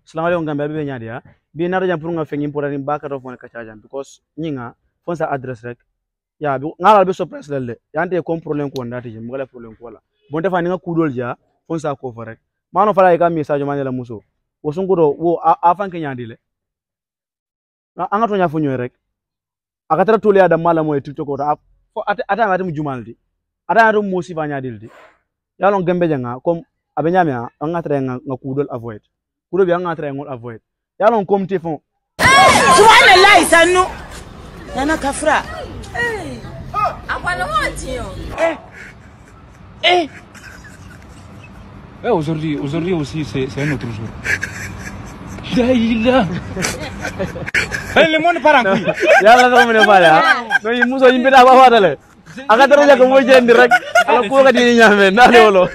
Assalamu alaikum Gambia be nyaadi ha. Bi na jam pour nga fengi pour ni baka do fon ka jam because nyinga fon sa address rek. Ya bi ngala be surprise lalle. Yante comme problème ko ndati je mo problème ko la. Bon defa ni nga kudol ja fon sa ko fa rek. Mano fala e ka message manela muso. Wo sungudo wo afan ke nyaadi le. Anga to nya fo nyoy rek. Akatara tole ya da mala moy TikTok ko ata ngati mu jumaldi. Ata ngati mo sifa nyaadildi. Ya lon Gambe janga comme abenya mea anga tra nga kudol avoid. Kudo bi anga tra ngol avoid. Ya lon comme te fon. Subhanallah sanu. Nana kafra. Apa le aujourd'hui aussi c'est un autre jour. Daïla. Le monde part en couille. Ya la ko mene bala. No yimuso yimbita ba watale. Aka tara ja ko mo jendi rek. Ala ko ga di ñame na le wolo.